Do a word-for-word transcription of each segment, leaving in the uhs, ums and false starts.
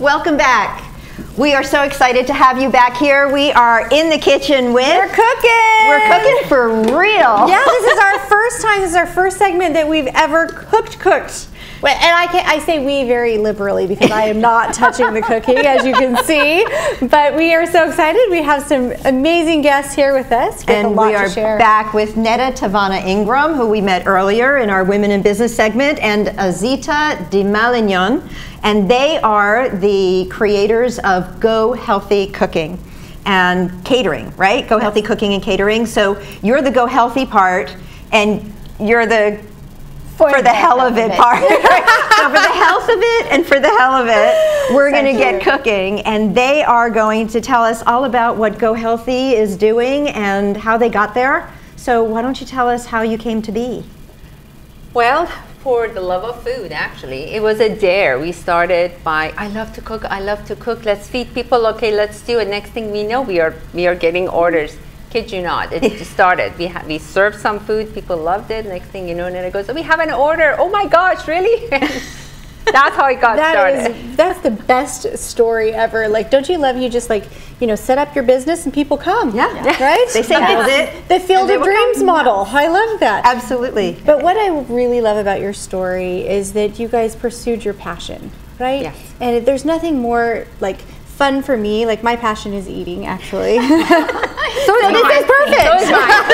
Welcome back. We are so excited to have you back here. We are in the kitchen with... We're cooking! We're cooking for real. Yeah, this is our first time. This is our first segment that we've ever cooked cooked. And I, can, I say we very liberally because I am not touching the cooking, as you can see. But we are so excited. We have some amazing guests here with us. We have and a lot we are to share. back with Netta Tavana Ingram, who we met earlier in our Women in Business segment, and Azita Di Malignon. And they are the creators of Go Healthy Cooking and Catering, right? Go Healthy Cooking and Catering. So you're the Go Healthy part, and you're the For, for the, the hell of it, it. part. So for the health of it and for the hell of it, we're going to get cooking, and they are going to tell us all about what Go Healthy is doing and how they got there. So why don't you tell us how you came to be? Well, for the love of food, actually. It was a dare. We started by, I love to cook, I love to cook, let's feed people, okay, let's do it. Next thing we know, we are, we are getting orders. Kid you not, it just started. We ha we served some food, people loved it. Next thing you know, and then it goes, oh, we have an order. Oh my gosh, really? That's how it got that started. Is, that's the best story ever. Like, don't you love you just like, you know, set up your business and people come. Yeah. yeah. Right? They say build it. The Field of Dreams model. I love that. Absolutely. But what I really love about your story is that you guys pursued your passion, right? Yes. And there's nothing more like fun for me. Like, my passion is eating, actually. So, so this is perfect. So is mine.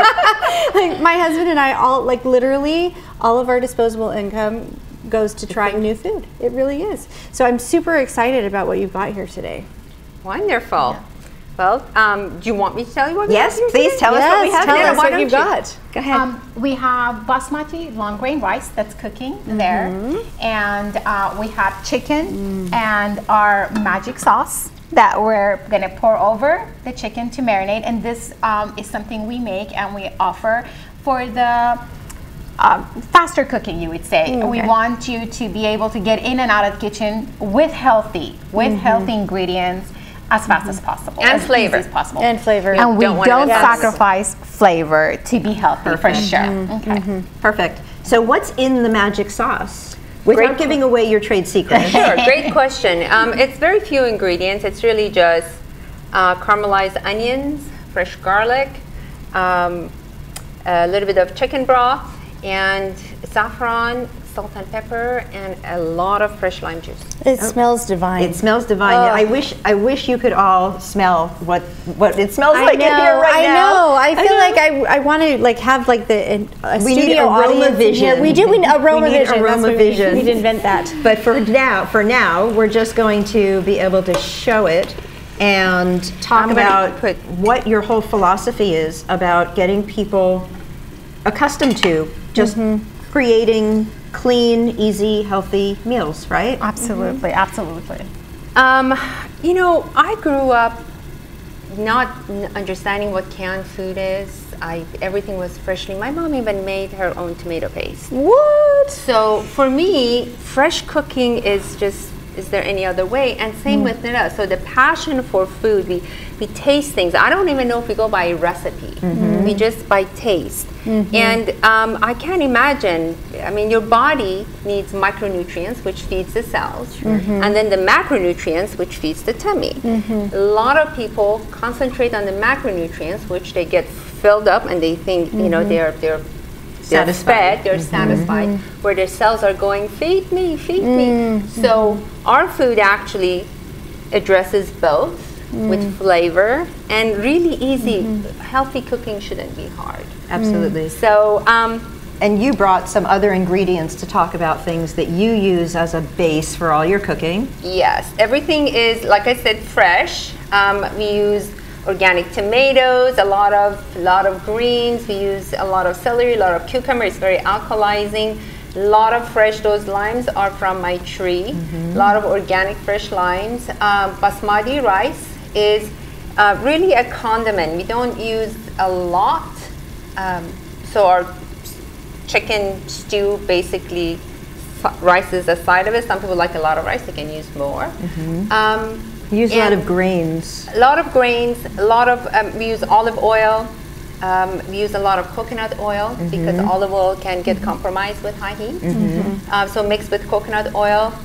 Like, my husband and I all, like, literally all of our disposable income goes to trying new food. It really is. So I'm super excited about what you've got here today. Wonderful. Yeah. Well, um, do you want me to tell you what we yes, have here please today? tell us yes, what we have tell here. us Why what you've you? got. Go ahead. Um, we have basmati long grain rice that's cooking mm-hmm. there, and uh, we have chicken mm. and our magic sauce that we're going to pour over the chicken to marinate. And this um, is something we make and we offer for the uh, faster cooking, you would say. Mm, okay. We want you to be able to get in and out of the kitchen with healthy, with mm-hmm. healthy ingredients as fast mm-hmm. as possible. And as flavor. Easy as possible. And flavor. And we don't, don't, don't sacrifice flavor to be healthy. Perfect. For sure. Mm-hmm. Okay. Mm-hmm. Perfect. So what's in the magic sauce? Without Great. giving away your trade secret. Sure, great question. Um, it's very few ingredients. It's really just uh, caramelized onions, fresh garlic, um, a little bit of chicken broth, and saffron, salt and pepper, and a lot of fresh lime juice. It oh. smells divine. It smells divine. Oh. I wish I wish you could all smell what what it smells I like know, in here right I now. know. I feel I know. like I I want to like have like the a we studio need aroma audience. vision. Yeah, we do. We need aroma we need vision. Aroma That's vision. We, we'd invent that. But for now, for now, we're just going to be able to show it and talk I'm about put what your whole philosophy is about getting people accustomed to just mm-hmm. creating clean, easy, healthy meals, right? Absolutely, mm-hmm. absolutely. Um, you know, I grew up not n understanding what canned food is. I everything was freshly. My mom even made her own tomato paste. What? So for me, fresh cooking is just. Is there any other way? And same mm. with Netta. So the passion for food, we we taste things. I don't even know if we go by recipe. Mm-hmm. We just by taste. Mm-hmm. And um, I can't imagine. I mean, your body needs micronutrients, which feeds the cells, mm-hmm. and then the macronutrients, which feeds the tummy. Mm-hmm. A lot of people concentrate on the macronutrients, which they get filled up, and they think mm-hmm. you know they're they're. They're satisfied. fed, they're mm-hmm. satisfied, Mm-hmm. where their cells are going, feed me, feed mm-hmm. me. So our food actually addresses both mm. with flavor and really easy. Mm-hmm. Healthy cooking shouldn't be hard. Absolutely. Mm. So, um, and you brought some other ingredients to talk about things that you use as a base for all your cooking. Yes, everything is, like I said, fresh. Um, we use organic tomatoes, a lot of a lot of greens. We use a lot of celery, a lot of cucumber. It's very alkalizing. A lot of fresh. Those limes are from my tree. Mm-hmm. A lot of organic fresh limes. Um, basmati rice is uh, really a condiment. We don't use a lot. Um, so our chicken stew basically rice is a side of it. Some people like a lot of rice. They can use more. Mm-hmm. um, We use a lot of grains. A lot of grains, a lot of, um, we use olive oil, um, we use a lot of coconut oil mm-hmm. because olive oil can get mm-hmm. compromised with high heat. Mm-hmm. uh, so mixed with coconut oil.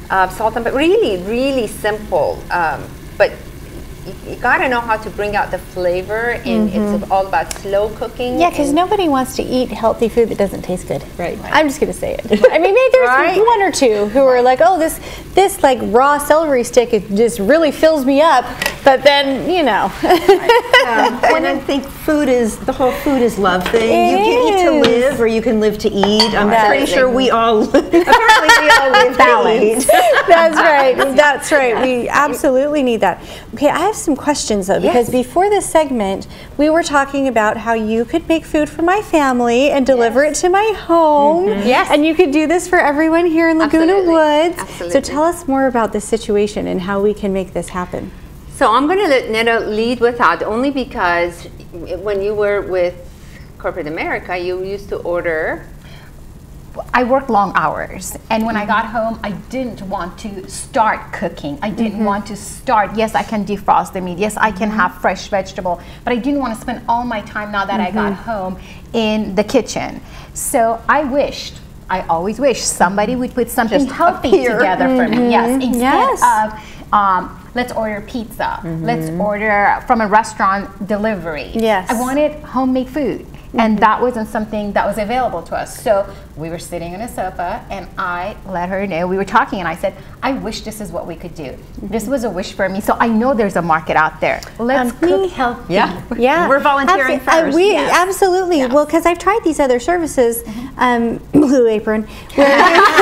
uh, salt and pepper. Really, really simple. Um, but you, you gotta know how to bring out the flavor, and mm-hmm. it's all about slow cooking. Yeah, because nobody wants to eat healthy food that doesn't taste good. Right. I'm just gonna say it. I mean, maybe there's right. one or two who are like, oh, this this like raw celery stick, it just really fills me up. But then, you know. yeah. And I think food is, the whole food is love thing. It you can is. eat to live, or you can live to eat. I'm That's pretty right. sure we all, apparently we all live to eat. That's right. That's right. We absolutely need that. Okay, I have some questions though, because yes. before this segment, we were talking about how you could make food for my family and deliver yes. it to my home. Mm-hmm. Yes. And you could do this for everyone here in Laguna Absolutely. Woods. Absolutely. So tell us more about this situation and how we can make this happen. So I'm going to let Netta lead with that, only because when you were with corporate America, you used to order. I worked long hours, and when I got home, I didn't want to start cooking. I didn't mm-hmm. want to start. Yes, I can defrost the meat. Yes, I can mm-hmm. have fresh vegetable, but I didn't want to spend all my time now that mm-hmm. I got home in the kitchen. So I wished, I always wish somebody would put something Just healthy appear. together for Mm-hmm. me. Yes, instead Yes. of um, let's order pizza. Mm-hmm. Let's order from a restaurant delivery. Yes. I wanted homemade food. Mm-hmm. And that wasn't something that was available to us. So we were sitting on a sofa, and I let her know, we were talking, and I said, I wish this is what we could do. Mm-hmm. This was a wish for me. So I know there's a market out there. Let's Um, cook me- healthy. Yeah. Yeah, We're volunteering Abso- uh, first. we Yes. absolutely Yes. well, because I've tried these other services, um, Blue Apron, where,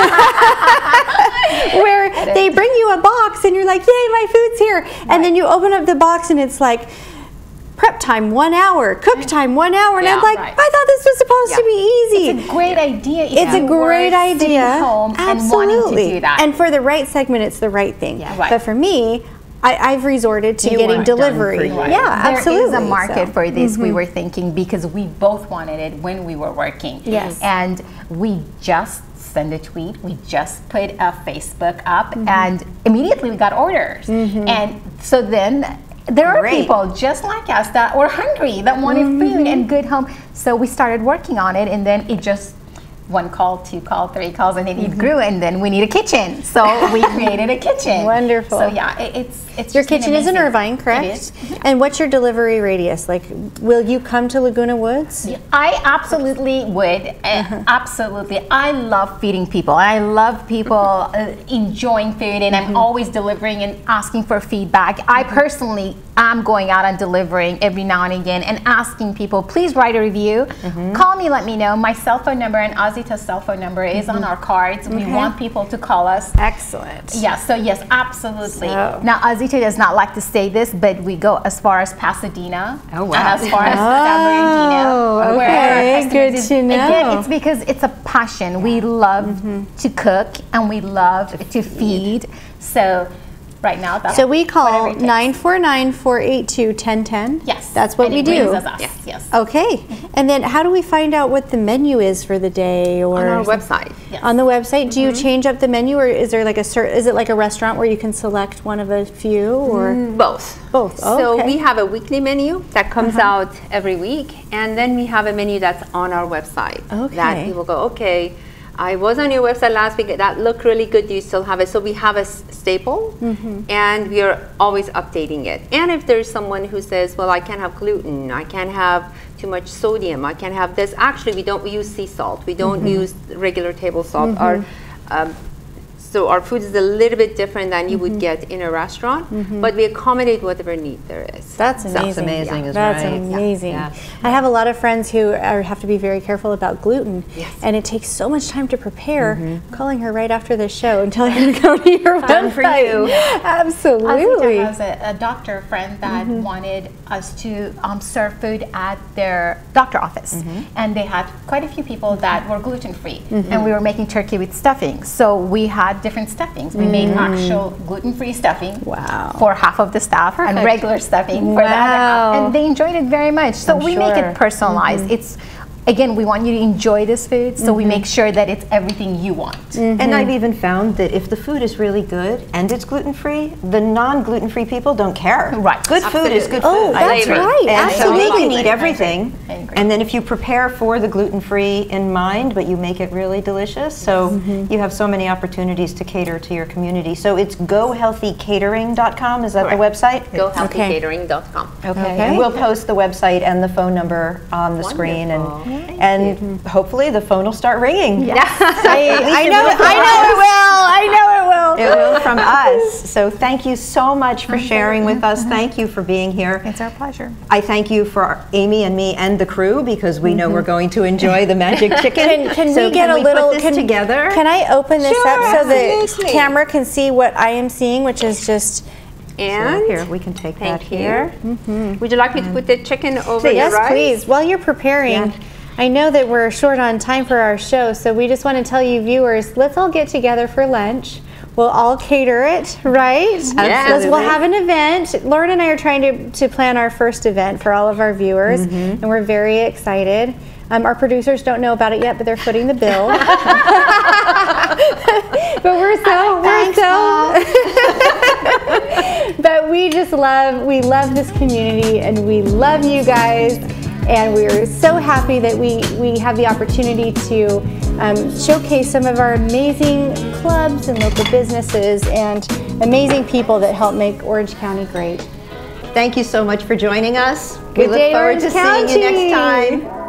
where they bring you a box and you're like, "Yay, my food's here!" And then you open up the box and it's like, prep time one hour, cook time one hour, and Yeah, I'm like, right. I thought this was supposed Yeah. to be easy. It's a great idea. if It's a you great were sitting idea. home and Absolutely. wanting to do that. And for the right segment, it's the right thing. Yeah. Right. But for me, I, I've resorted to You getting want it done delivery. for you. Right. Yeah, There absolutely. is a market So, for this, mhm. we were thinking, because we both wanted it when we were working. Yes. And we just sent a tweet, we just put a Facebook up, and immediately we got orders. And so then there are Great. people just like us that were hungry, that wanted food and good home. So we started working on it, and then it just one call, two call, three calls, and then it grew, and then we need a kitchen. So we created a kitchen. Wonderful. So yeah, it, it's it's Your just been kitchen is in amazing. Irvine, correct? It is. And what's your delivery radius? Like, will you come to Laguna Woods? I absolutely would. Uh, absolutely. I love feeding people. I love people uh, enjoying food, and I'm always delivering and asking for feedback. I personally am going out and delivering every now and again and asking people, please write a review. Call me, let me know. My cell phone number and Azita's cell phone number is on our cards. We Okay. want people to call us. Excellent. Yeah, so yes, absolutely. So- Now, Azita does not like to say this, but we go as far as Pasadena. Oh, wow. And as far as San Oh, Bernardino. where our okay, customers good is- to know. Again, it's because it's a passion. We love to cook, and we love to feed. So right now, that's So we call whatever it takes. nine four nine, four eight two, one zero one zero. Yes. That's what and we it do. brings us us. Yes. Yes. Okay. And then how do we find out what the menu is for the day, or On our some- website. Yes. On the website, do you change up the menu, or is there like a cer- is it like a restaurant where you can select one of a few, or Both. both? Oh, So okay. we have a weekly menu that comes out every week, and then we have a menu that's on our website. Okay. That people go, okay, I was on your website last week, that looked really good, do you still have it? So we have a s- staple, and we are always updating it. And if there's someone who says, well, I can't have gluten, I can't have too much sodium, I can't have this, actually we don't use sea salt, we don't use regular table salt. Our um, So our food is a little bit different than you would get in a restaurant, but we accommodate whatever need there is. That's So- amazing. That's amazing, is That's right. amazing. Yeah. I have a lot of friends who are, have to be very careful about gluten, Yes. and it takes so much time to prepare. I'm calling her right after this show and telling her to go to your Fun for website. you. Absolutely. Azita has a, a doctor friend that wanted us to um, serve food at their doctor office, and they had quite a few people that were gluten free, and we were making turkey with stuffing. So we had different stuffings. We made actual gluten free stuffing Wow. for half of the staff, and Perfect. regular stuffing for the other half, Wow. and they enjoyed it very much. So I'm we make sure. it personalized. It's again, we want you to enjoy this food, so mm-hmm. we make sure that it's everything you want. Mm-hmm. And I've even found that if the food is really good and it's gluten-free, the non-gluten-free people don't care. Right. Good Absolutely. food is good oh, food. that's right. And Absolutely. so they can eat everything. I agree. And then if you prepare for the gluten-free in mind, but you make it really delicious, so mm-hmm. you have so many opportunities to cater to your community. So it's go healthy catering dot com, is that Correct. the website? go healthy catering dot com. Okay. Okay. And we'll post the website and the phone number on the Wonderful. screen, and and hopefully the phone will start ringing. I, I it know. will I know it will. I know it will. It will from us. So thank you so much for sharing with us. Thank you for being here. It's our pleasure. I thank you for Amy and me and the crew, because we know we're going to enjoy the magic chicken. Can, can so we get can a we little put this can, together? Can I open this Sure, up so the absolutely. camera can see what I am seeing, which is just. And So here, we can take thank that you. here. Mm-hmm. Would you like me to put the chicken over the Yes, rice? please. While you're preparing, Yeah. I know that we're short on time for our show, so we just want to tell you viewers, let's all get together for lunch. We'll all cater it, right? Let's, we'll have an event. Lauren and I are trying to, to plan our first event for all of our viewers, mm-hmm. and we're very excited. Um, our producers don't know about it yet, but they're footing the bill. But we're so, we're Thanks, so. But we just love, we love this community, and we love you guys. And we're so happy that we, we have the opportunity to um, showcase some of our amazing clubs and local businesses and amazing people that help make Orange County great. Thank you so much for joining us. Good we look day, forward Orange to seeing you County. next time.